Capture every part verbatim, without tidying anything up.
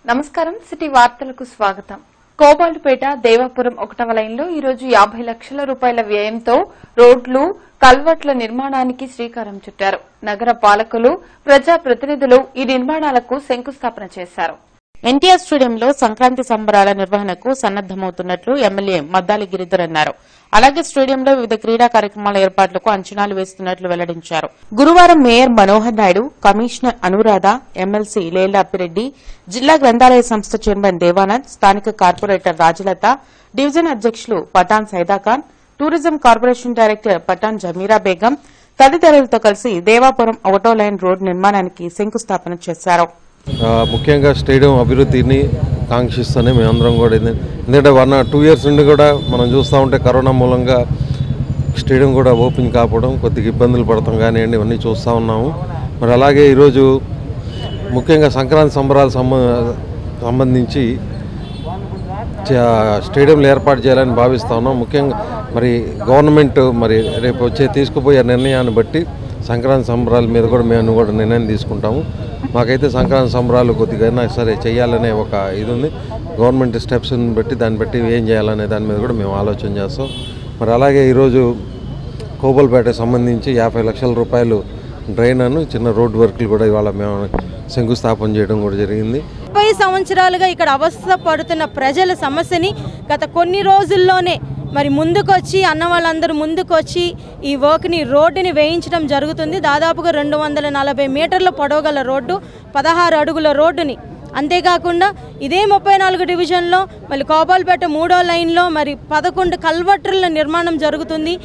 నమస్కారం సిటీ వార్తలకు స్వాగతం. కోబాలుపేట దేవాపురం ఒకటవ లైన్లో ఈరోజు యాభై లక్షల రూపాయల వ్యయంతో రోడ్లు కల్వర్ట్ల నిర్మాణానికి శ్రీకారం చుట్టారు. నగర పాలకులు ప్రజా ప్రతినిధులు ఈ నిర్మాణాలకు శంకుస్థాపన చేశారు. ఎన్టీఆర్ స్టేడియంలో సంక్రాంతి సంబరాల నిర్వహణకు సన్నద్దమవుతున్నట్లు ఎమ్మెల్యే మద్దాలి గిరిధర్ అన్నారు. అలాగే స్టేడియంలో వివిధ క్రీడా కార్యక్రమాల ఏర్పాట్లకు అంచనాలు వేస్తున్నట్లు వెల్లడించారు. గురువారం mayor Manohar Naidu, commissioner Anuradha, MLC Lella Appireddy, జిల్లా గ్రంథాలయ సంస్థ చైర్మన్ దేవానంద్, స్థానిక కార్పొరేటర్ రాజలత, డివిజన్ అధ్యకులు Pathan Saidakhan, tourism corporation director Pathan Jameera Begum తదితరులతో కలిసి దేవాపురం ఒకటో లైన్ రోడ్డు నిర్మాణానికి శంకుస్థాపన చేశారు. ముఖ్యంగా స్టేడియం అభివృద్ధిని కాంక్షిస్తూనే మేమందరం కూడా ఎందుకంటే వన్ టూ ఇయర్స్ నుండి కూడా మనం చూస్తూ ఉంటే కరోనా మూలంగా స్టేడియం కూడా ఓపెన్ కాకపోవడం కొద్దిగా ఇబ్బందులు పడతాం కానివ్వండి, ఇవన్నీ చూస్తూ ఉన్నాము. మరి అలాగే ఈరోజు ముఖ్యంగా సంక్రాంతి సంబరాలు సంబంధించి స్టేడియంలు ఏర్పాటు చేయాలని భావిస్తూ ఉన్నాం. ముఖ్యంగా మరి గవర్నమెంట్ మరి రేపు వచ్చే తీసుకుపోయే నిర్ణయాన్ని బట్టి సంక్రాంతి సంబరాల మీద కూడా మేము కూడా నిర్ణయం తీసుకుంటాము. మాకైతే సంక్రాంతి సంబరాలు కొద్దిగా అయినా సరే చేయాలనే ఒక ఇది ఉంది. గవర్నమెంట్ స్టెప్స్ని బట్టి దాన్ని బట్టి ఏం చేయాలనే దాని మీద కూడా మేము ఆలోచన చేస్తాం. మరి అలాగే ఈరోజు కోబాలుపేటకు సంబంధించి యాభై లక్షల రూపాయలు డ్రైన్ అను చిన్న రోడ్ వర్క్లు కూడా ఇవాళ మేము శంకుస్థాపన చేయడం కూడా జరిగింది. ముప్పై సంవత్సరాలుగా ఇక్కడ అవస్థ పడుతున్న ప్రజల సమస్యని గత కొన్ని రోజుల్లోనే మరి ముందుకొచ్చి అన్న వాళ్ళందరూ ముందుకొచ్చి ఈ వర్క్ని రోడ్డుని వేయించడం జరుగుతుంది. దాదాపుగా రెండు వందల నలభై మీటర్ల పొడవుగల రోడ్డు, పదహారు అడుగుల రోడ్డుని. అంతేకాకుండా ఇదే ముప్పై నాలుగు డివిజన్లో మళ్ళీ కోబాలుపేట మూడో లైన్లో మరి పదకొండు కల్వర్ట్ల నిర్మాణం జరుగుతుంది.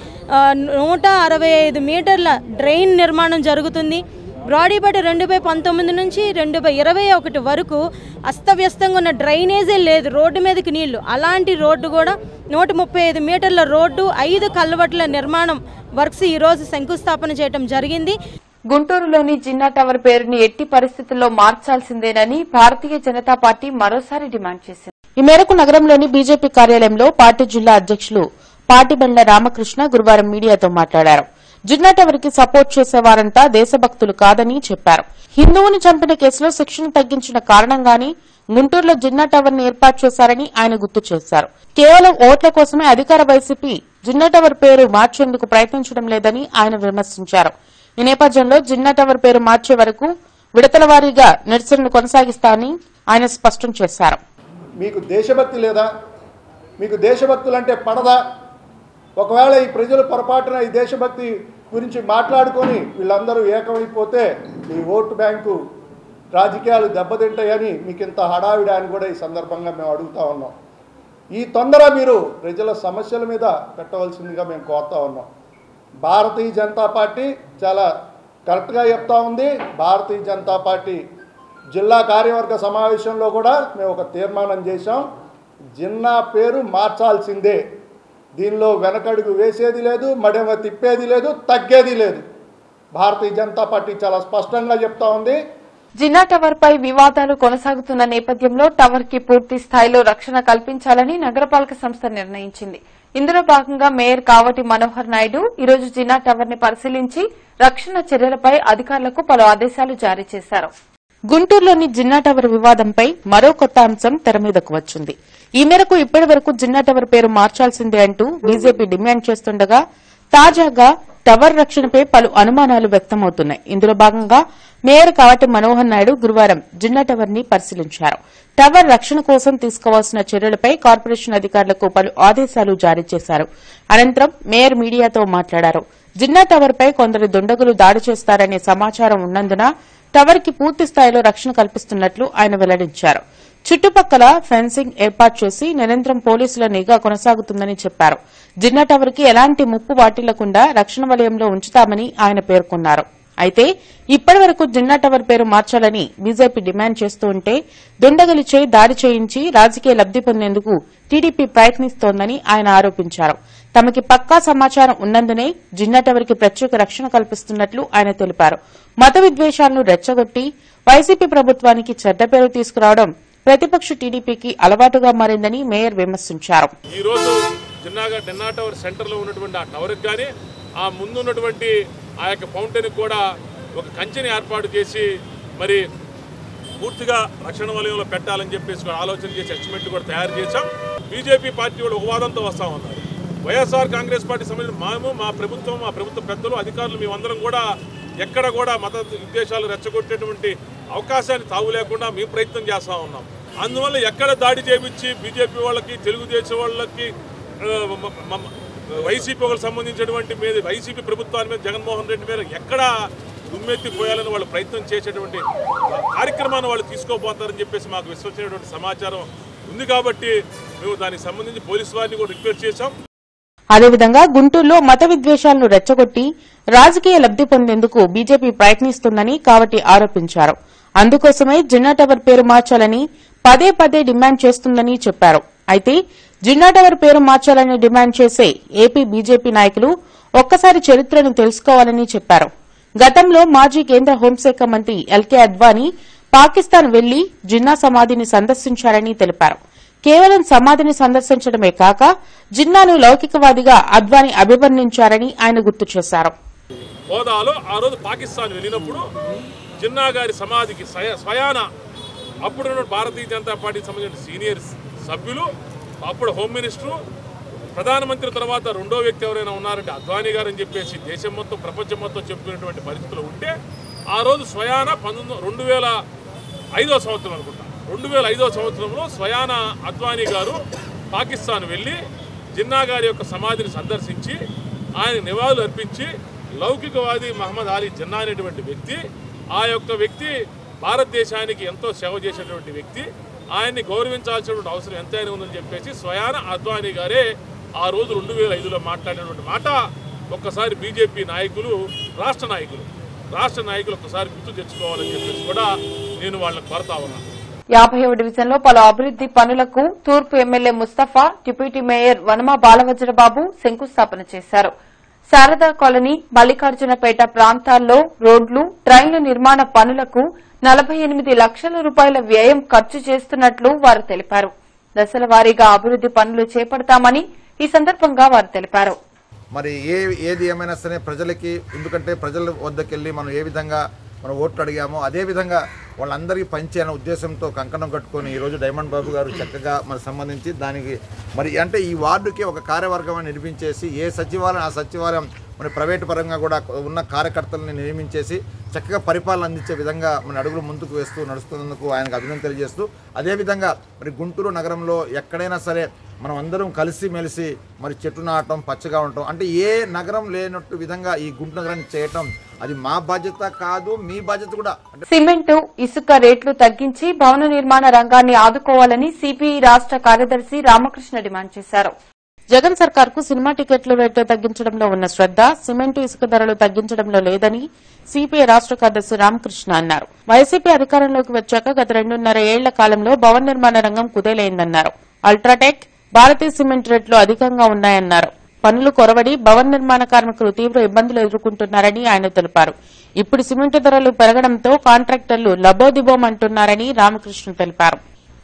నూట అరవై ఐదు మీటర్ల డ్రైన్ నిర్మాణం జరుగుతుంది. బ్రాడీపేట రెండు బై పంతొమ్మిది నుంచి రెండు బై ఇరవై ఒకటి వరకు అస్తవ్యస్తంగా ఉన్న డ్రైనేజే లేదు, రోడ్డు మీదకి నీళ్లు. అలాంటి రోడ్డు కూడా నూట ముప్పై ఐదు మీటర్ల రోడ్డు, ఐదు కల్వర్ట్ల నిర్మాణం వర్క్స్ ఈరోజు శంకుస్థాపన చేయడం జరిగింది. గుంటూరులోని జిన్నా టవర్ పేరుని ఎట్టి పరిస్థితుల్లో మార్చాల్సిందేనని భారతీయ జనతా పార్టీ మరోసారి డిమాండ్ చేసింది. ఈ మేరకు నగరంలోని బీజేపీ కార్యాలయంలో పార్టీ జిల్లా అధ్యకులు పాటిబండ్ల రామకృష్ణ గురువారం మీడియాతో మాట్లాడారు. జిన్నా టవర్ కి సపోర్ట్ చేసేవారంతా దేశభక్తులు కాదని చెప్పారు. హిందువుని చంపిన కేసులో శిక్షను తగ్గించిన కారణంగానే గుంటూరులో జిన్నా టవర్ ని ఏర్పాటు చేశారని ఆయన గుర్తు చేశారు. కేవలం ఓట్ల కోసమే అధికార వైసీపీ జిన్నా టవర్ పేరు మార్చేందుకు ప్రయత్నించడం లేదని ఆయన విమర్శించారు. ఈ నేపథ్యంలో జిన్నా టవర్ పేరు మార్చే వరకు విడతల వారీగా నిరసనను కొనసాగిస్తారని ఆయన స్పష్టం చేశారు. మీకు దేశభక్తి లేదా? మీకు దేశభక్తులంటే పడదా? ఒకవేళ ఈ ప్రజలు పొరపాటున ఈ దేశభక్తి గురించి మాట్లాడుకొని వీళ్ళందరూ ఏకమైపోతే ఈ ఓటు బ్యాంకు రాజకీయాలు దెబ్బతింటాయని మీకు ఇంత హడావిడా అని కూడా ఈ సందర్భంగా మేము అడుగుతా ఉన్నాం. ఈ తొందర మీరు ప్రజల సమస్యల మీద పెట్టవలసిందిగా మేము కోరుతా ఉన్నాం. భారతీయ జనతా పార్టీ చాలా కరెక్ట్గా చెప్తా ఉంది. భారతీయ జనతా పార్టీ జిల్లా కార్యవర్గ సమావేశంలో కూడా మేము ఒక తీర్మానం చేశాం. జిన్నా పేరు మార్చాల్సిందే. దీనిలో వెనకడుగు వేసేది లేదు, మడమ తిప్పేది లేదు, తగ్గేది లేదు. భారతీయ జనతా పార్టీ చాలా స్పష్టంగా చెప్తా ఉంది. జిన్నా టవర్ పై వివాదాలు కొనసాగుతున్న నేపథ్యంలో టవర్ కి పూర్తి స్థాయిలో రక్షణ కల్పించాలని నగరపాలక సంస్థ నిర్ణయించింది. ఇందులో భాగంగా మేయర్ కావటి మనోహర్ నాయుడు ఈరోజు జిన్నా టవర్ ని పరిశీలించి రక్షణ చర్యలపై అధికారులకు పలు ఆదేశాలు జారీ చేశారు. గుంటూరులోని జిన్నా టవర్ వివాదంపై మరో కొత్త అంశం తెరమీదకు వచ్చింది. ఈ మేరకు ఇప్పటి వరకు జిన్నా టవర్ పేరు మార్చాల్సిందే అంటూ బీజేపీ డిమాండ్ చేస్తుండగా తాజాగా టవర్ రక్షణపై పలు అనుమానాలు వ్యక్తమవుతున్నాయి. ఇందులో భాగంగా మేయర్ కావటి మనోహర్ నాయుడు గురువారం జిన్నా టవర్ ని పరిశీలించారు. టవర్ రక్షణ కోసం తీసుకోవాల్సిన చర్యలపై కార్పొరేషన్ అధికారులకు పలు ఆదేశాలు జారీ చేశారు. అనంతరం మేయర్ మీడియాతో మాట్లాడారు. జిన్నా టవర్ పై కొందరు దుండగులు దాడి చేస్తారనే సమాచారం ఉన్నందున టవర్ కి పూర్తి స్థాయిలో రక్షణ కల్పిస్తున్నట్లు ఆయన వెల్లడించారు. చుట్టుపక్కల ఫెన్సింగ్ ఏర్పాటు చేసి నిరంతరం పోలీసుల నిఘా కొనసాగుతుందని చెప్పారు. జిన్నా టవర్ కి ఎలాంటి ముప్పు వాటిల్లకుండా రక్షణ వలయంలో ఉంచుతామని ఆయన పేర్కొన్నారు. అయితే ఇప్పటి వరకు జిన్నా టవర్ పేరు మార్చాలని బీజేపీ డిమాండ్ చేస్తూ ఉంటే దుండగులిచే దాడి చేయించి రాజకీయ లబ్ది పొందేందుకు టీడీపీ ప్రయత్నిస్తోందని ఆయన ఆరోపించారు. తమకి పక్కా సమాచారం ఉన్నందునే జిన్నా టవర్ కి ప్రత్యేక రక్షణ కల్పిస్తున్నట్లు ఆయన తెలిపారు. మత విద్వేషాలను రెచ్చగొట్టి వైసీపీ ప్రభుత్వానికి చెడ్డ పేరు తీసుకురావడం ప్రతిపక్ష టీడీపీకి అలవాటుగా మారిందని మేయర్ విమర్శించారు. ఈ రోజు జిన్నాగా జిన్నా టవర్ సెంటర్ లో ఉన్నటువంటి ఆ టవర్ గాని ఆ ముందు ఉన్నటువంటి ఆ యొక్క ఫౌంటైన్ కూడా ఒక కంచెని ఏర్పాటు చేసి మరి పూర్తిగా రక్షణ వలయంలో పెట్టాలని చెప్పేసి ఆలోచన చేసి ఎస్టిమేట్ కూడా తయారు చేశాం. బీజేపీ పార్టీ కూడా ఉపవాదంతో వస్తూ ఉన్నారు. వైఎస్ఆర్ కాంగ్రెస్ పార్టీ సంబంధించిన మేము మా ప్రభుత్వం మా ప్రభుత్వ పెద్దలు అధికారులు మేమందరం కూడా ఎక్కడ కూడా మత ఉద్దేశాలు రెచ్చగొట్టేటువంటి అవకాశాన్ని తావు లేకుండా మేము ప్రయత్నం చేస్తూ ఉన్నాం. అందువల్ల ఎక్కడ దాడి చేయించి బీజేపీ వాళ్ళకి తెలుగుదేశం వాళ్ళకి వైసీపీ వాళ్ళకి సంబంధించినటువంటి మీద వైసీపీ ప్రభుత్వాన్ని మీద జగన్మోహన్ రెడ్డి మీద ఎక్కడ దుమ్మెత్తిపోయాలని వాళ్ళు ప్రయత్నం చేసేటువంటి కార్యక్రమాన్ని వాళ్ళు తీసుకోబోతారని చెప్పేసి మాకు విశ్వసించినటువంటి సమాచారం ఉంది. కాబట్టి మేము దానికి సంబంధించి పోలీసు వారిని కూడా రిక్వెస్ట్ చేశాం. అదేవిధంగా గుంటూరులో మత విద్వేషాలను రెచ్చగొట్టి రాజకీయ లబ్ది పొందేందుకు బీజేపీ ప్రయత్నిస్తుందని కావటి ఆరోపించారు. అందుకోసమే జిన్నా టవర్ పేరు మార్చాలని పదే పదే డిమాండ్ చేస్తుందని చెప్పారు. అయితే జిన్నా టవర్ పేరు మార్చాలని డిమాండ్ చేసే ఏపీ బీజేపీ నాయకులు ఒక్కసారి చరిత్రను తెలుసుకోవాలని చెప్పారు. గతంలో మాజీ కేంద్ర హోంశాఖ మంత్రి ఎల్కే అద్వానీ పాకిస్తాన్ వెళ్లి జిన్నా సమాధిని సందర్శించారని తెలిపారు. కేవలం సమాధిని సందర్శించడమే కాక జిన్నాను లౌకికవాదిగా అద్వానీ అభివర్ణించారని ఆయన గుర్తు చేశారు. హోదాలో ఆ రోజు పాకిస్తాన్ వెళ్ళినప్పుడు జిన్నా గారి సమాధికి స్వయాన అప్పుడున్న భారతీయ జనతా పార్టీకి సంబంధించిన సీనియర్ సభ్యులు, అప్పుడు హోమ్ మినిస్టరు, ప్రధానమంత్రి తర్వాత రెండో వ్యక్తి ఎవరైనా ఉన్నారంటే అద్వానీ గారు అని చెప్పేసి దేశం మొత్తం ప్రపంచం మొత్తం చెప్పుకునేటువంటి పరిస్థితులు ఉంటే ఆ రోజు స్వయాన పంతొమ్మిది రెండు వేల ఐదో సంవత్సరం అనుకుంటా రెండు వేల ఐదో సంవత్సరంలో స్వయాన అద్వానీ గారు పాకిస్తాన్ వెళ్ళి జిన్నా గారి యొక్క సమాధిని సందర్శించి ఆయన నివాళులు అర్పించి లౌకికవాది మహమ్మద్ అలీ జిన్నా అనేటువంటి వ్యక్తి, ఆ యొక్క వ్యక్తి భారతదేశానికి ఎంతో సేవ చేసేటువంటి వ్యక్తి, ఆయన్ని గౌరవించాల్సినటువంటి అవసరం ఎంతైనా ఉందని చెప్పేసి స్వయాన అద్వానీ గారే ఆ రోజు రెండు వేల ఐదులో మాట్లాడినటువంటి మాట ఒక్కసారి బీజేపీ నాయకులు రాష్ట్ర నాయకులు రాష్ట్ర నాయకులు ఒక్కసారి గుర్తు తెచ్చుకోవాలని చెప్పేసి కూడా నేను వాళ్ళని కోరుతా ఉన్నాను. యాభైవ డివిజన్లో పలు అభివృద్ది పనులకు తూర్పు MLA Mustafa, deputy mayor Vanama Balavajrababu శంకుస్థాపన చేశారు. శారదా కాలనీ, మల్లికార్జునపేట ప్రాంతాల్లో రోడ్లు, ట్రైన్ల నిర్మాణ పనులకు నలభై ఎనిమిది లక్షల రూపాయల వ్యయం ఖర్చు చేస్తున్నట్లు వారు తెలిపారు. దశల వారీగా అభివృద్ది పనులు చేపడతామని ఈ సందర్భంగా వారు తెలిపారు. మరి ఏ ఏది ఏమైనా సరే ప్రజలకి, ఎందుకంటే ప్రజల వద్దకెళ్ళి మనం ఏ విధంగా మనం ఓట్లు అడిగామో అదేవిధంగా వాళ్ళందరికీ పంచేయాలనే ఉద్దేశంతో కంకణం కట్టుకొని ఈరోజు డైమండ్ బాబు గారు చక్కగా మరి సంబంధించి దానికి మరి అంటే ఈ వార్డుకి ఒక కార్యవర్గం నిర్మించేసి ఏ సచివాలయం ఆ సచివాలయం మరి ప్రైవేటు పరంగా కూడా ఉన్న కార్యకర్తలని నియమించేసి చక్కగా పరిపాలన అందించే విధంగా మన అడుగులు ముందుకు వేస్తూ నడుస్తున్నందుకు ఆయనకు అభినందన తెలియజేస్తూ, అదేవిధంగా మరి గుంటూరు నగరంలో ఎక్కడైనా సరే మనం అందరం కలిసి మెలిసి మరి చెట్టు నాటం, పచ్చగా ఉండటం, అంటే ఏ నగరం లేనట్టు విధంగా ఈ గుంటూరు నగరాన్ని చేయటం అది మా బాధ్యత కాదు, మీ బాధ్యత కూడా. సిమెంటు, ఇసుక రేట్లు తగ్గించి భవన నిర్మాణ రంగాన్ని ఆదుకోవాలని సిపిఐ రాష్ట్ర కార్యదర్శి రామకృష్ణ డిమాండ్ చేశారు. జగన్ సర్కార్కు సినిమా టికెట్ల రేట్లు తగ్గించడంలో ఉన్న శ్రద్ద సిమెంటు, ఇసుక ధరలు తగ్గించడంలో లేదని సిపిఐ రాష్ట్ర కార్యదర్శి రామకృష్ణ అన్నారు. వైసీపీ అధికారంలోకి వచ్చాక గత రెండున్నర ఏళ్ల కాలంలో భవన నిర్మాణ రంగం కుదేలైందన్నారు. అల్ట్రాటెక్, భారతీయ సిమెంట్ రేట్లు అధికంగా ఉన్నాయన్నారు. పనులు కొరవడి భవన నిర్మాణ కార్మికులు తీవ్ర ఇబ్బందులు ఎదుర్కొంటున్నారని ఆయన తెలిపారు. ఇప్పుడు సిమెంటు ధరలు పెరగడంతో కాంట్రాక్టర్లు లబోదిబోమంటున్నారని రామకృష్ణ తెలిపారు.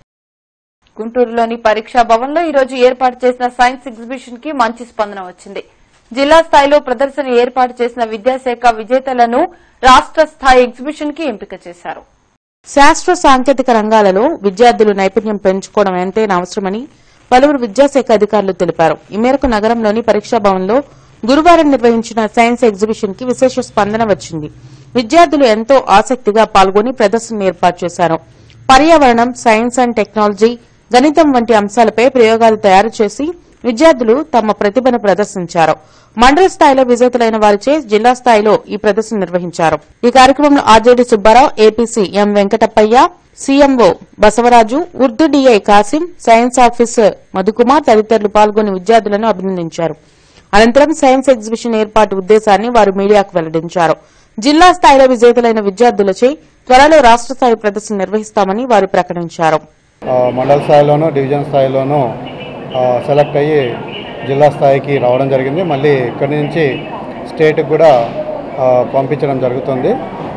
గుంటూరులోని పరీక్షా భవన్లో ఈరోజు ఏర్పాటు చేసిన సైన్స్ ఎగ్జిబిషన్ కి మంచి స్పందన వచ్చింది. జిల్లా స్థాయిలో ప్రదర్శన ఏర్పాటు చేసిన విద్యాశాఖ విజేతలను రాష్ట్ర స్థాయి ఎగ్జిబిషన్ కి ఎంపిక చేశారు. శాస్త్ర సాంకేతిక రంగాలలో విద్యార్థులు నైపుణ్యం పెంచుకోవడం ఎంతైనా అవసరమని పలువురు విద్యాశాఖ అధికారులు తెలిపారు. ఈ మేరకు నగరంలోని పరీక్షా భవన్లో గురువారం నిర్వహించిన సైన్స్ ఎగ్జిబిషన్ కి విశేష స్పందన వచ్చింది. విద్యార్థులు ఎంతో ఆసక్తిగా పాల్గొని ప్రదర్శన ఏర్పాటు చేశారు. పర్యావరణం, సైన్స్ అండ్ టెక్నాలజీ, గణితం వంటి అంశాలపై ప్రయోగాలు తయారు చేసి విద్యార్థులు తమ ప్రతిభను ప్రదర్శించారు. మండల స్థాయిలో విజేతలైన వారిచే జిల్లా స్థాయిలో ఈ ప్రదర్శన నిర్వహించారు. ఈ కార్యక్రమంలో RJD Subbarao, APC M Venkatappaiah, CMO Basavaraju, Urdu DI Kasim, science officer Madhukumar తదితరులు పాల్గొని విద్యార్థులను అభినందించారు. అనంతరం సైన్స్ ఎగ్జిబిషన్ ఏర్పాటు ఉద్దేశాన్ని వారు మీడియాకు వెల్లడించారు. జిల్లా స్థాయిలో విజేతలైన విద్యార్థులచే త్వరలో రాష్ట్ర స్థాయి ప్రదర్శన నిర్వహిస్తామని వారు ప్రకటించారు. మండల స్థాయిలోనూ డివిజన్ స్థాయిలోనూ సెలెక్ట్ అయ్యి జిల్లా స్థాయికి రావడం జరిగింది. మళ్ళీ ఇక్కడి నుంచి స్టేట్కి కూడా పంపించడం జరుగుతుంది.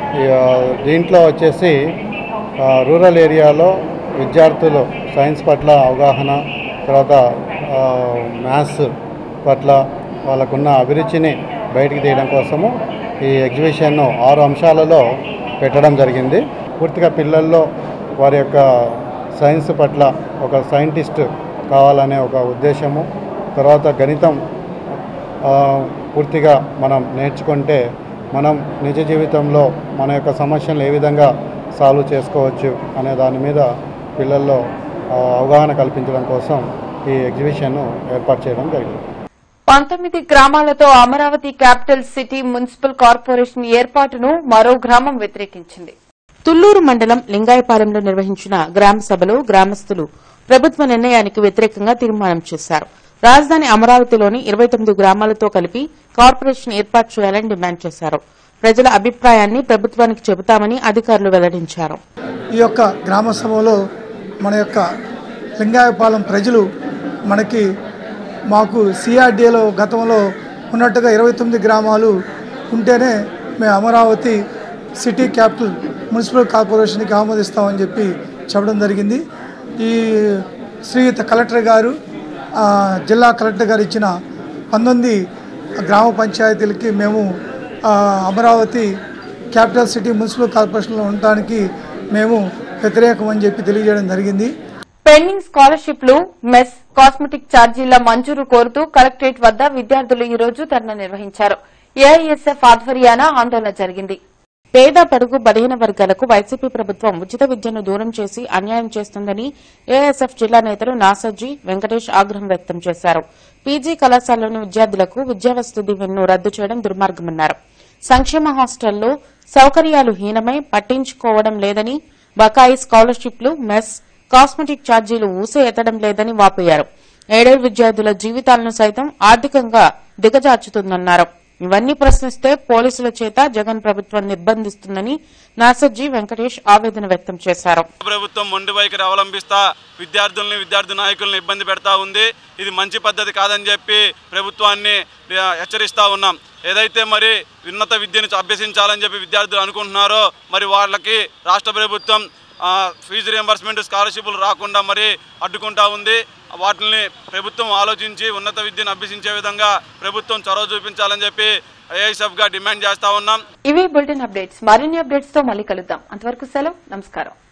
దీంట్లో వచ్చేసి రూరల్ ఏరియాలో విద్యార్థులు సైన్స్ పట్ల అవగాహన, తర్వాత మ్యాథ్స్ పట్ల వాళ్ళకున్న అభిరుచిని బయటికి తీయడం కోసము ఈ ఎగ్జిబిషన్ను ఆరు అంశాలలో పెట్టడం జరిగింది. పూర్తిగా పిల్లల్లో వారి యొక్క సైన్స్ పట్ల ఒక సైంటిస్ట్ కావాలనే ఒక ఉద్దేశము, తర్వాత గణితం పూర్తిగా మనం నేర్చుకుంటే మనం నిజ జీవితంలో మన యొక్క సమస్యలను ఏ విధంగా సాల్వ్ చేసుకోవచ్చు అనే దాని మీద పిల్లల్లో అవగాహన కల్పించడం కోసం ఈ ఎగ్జిబిషన్ను ఏర్పాటు చేయడం జరిగింది. పంతొమ్మిది గ్రామాలతో Amaravati capital city municipal corporation ఏర్పాటును మరో గ్రామం వ్యతిరేకించింది. తుళ్లూరు మండలం లింగాయపాలెంలో నిర్వహించిన గ్రామ సభలో గ్రామస్తులు ప్రభుత్వ నిర్ణయానికి వ్యతిరేకంగా తీర్మానం చేశారు. రాజధాని అమరావతిలోని ఇరవై తొమ్మిది గ్రామాలతో కలిపి కార్పొరేషన్ ఏర్పాటు చేయాలని డిమాండ్ చేశారు. ప్రజల అభిప్రాయాన్ని ప్రభుత్వానికి చెబుతామని అధికారులు వెల్లడించారు. ఈ యొక్క గ్రామ సభలో మన యొక్క లింగాయపాలెం ప్రజలు మనకి మాకు సిఆర్డీఏలో గతంలో ఉన్నట్టుగా ఇరవై తొమ్మిది గ్రామాలు ఉంటేనే మేము అమరావతి సిటీ క్యాపిటల్ మున్సిపల్ కార్పొరేషన్కి ఆమోదిస్తామని చెప్పి చెప్పడం జరిగింది. ఈ శ్రీయుత కలెక్టర్ గారు జిల్లా కలెక్టర్ గారు ఇచ్చిన పంతొమ్మిది గ్రామ పంచాయతీలకి మేము అమరావతి క్యాపిటల్ సిటీ మున్సిపల్ కార్పొరేషన్లో ఉండటానికి మేము వ్యతిరేకం అని చెప్పి తెలియజేయడం జరిగింది. పెండింగ్ స్కాలర్షిప్లు, మెస్, కాస్మెటిక్ ఛార్జీల మంజూరు కోరుతూ కలెక్టరేట్ వద్ద విద్యార్థులు ఈ రోజు ధర్నా నిర్వహించారు. ఏఐఎస్ఎఫ్ ఆధ్వర్యాన ఆందోళన జరిగింది. పేద పడుగు బలహీన వర్గాలకు వైసీపీ ప్రభుత్వం ఉచిత విద్యను దూరం చేసి అన్యాయం చేస్తుందని ఏఐఎస్ఎఫ్ జిల్లా నేతలు నాసర్జీ, వెంకటేష్ ఆగ్రహం వ్యక్తం చేశారు. పీజీ కళాశాలలోని విద్యార్థులకు విద్యావస్తు దీవెనను రద్దు చేయడం దుర్మార్గమన్నారు. సంక్షేమ హాస్టల్లో సౌకర్యాలు హీనమై పట్టించుకోవడం లేదని, బకాయి స్కాలర్షిప్లు, మెస్, కాస్మెటిక్ ఛార్జీలు ఊసే ఎత్తడం లేదని వాపోయారు. ఏడేళ్ల విద్యార్థుల జీవితాలను సైతం ఆర్థికంగా దిగజార్చుతుందన్నారు. ఇవన్నీ ప్రశ్నిస్తే పోలీసుల చేత జగన్ ప్రభుత్వం నిర్బంధిస్తుందని నాసర్జీ, వెంకటేష్ ఆవేదన వ్యక్తం చేశారు. ప్రభుత్వం మొండి వైఖరి అవలంబిస్తా విద్యార్థుల్ని విద్యార్థి నాయకులను ఇబ్బంది పెడతా ఉంది. ఇది మంచి పద్ధతి కాదని చెప్పి ప్రభుత్వాన్ని హెచ్చరిస్తా ఉన్నాం. ఏదైతే మరి ఉన్నత విద్యను అభ్యసించాలని చెప్పి విద్యార్థులు అనుకుంటున్నారో మరి వాళ్ళకి రాష్ట్ర ప్రభుత్వం ఫీజు రియంబర్స్మెంట్, స్కాలర్షిప్లు రాకుండా మరి అడ్డుకుంటా ఉంది. వాటిని ప్రభుత్వం ఆలోచించి ఉన్నత విద్యను అభ్యసించే విధంగా ప్రభుత్వం చొరవ చూపించాలని చెప్పి ఏఐఎస్ఎఫ్ గా డిమాండ్ చేస్తా ఉన్నాం. ఇవి బులెటిన్ అప్డేట్స్. మరిన్ని అప్డేట్స్ తో మళ్ళీ కలుద్దాం. అంతవరకు సెలవు, నమస్కారం.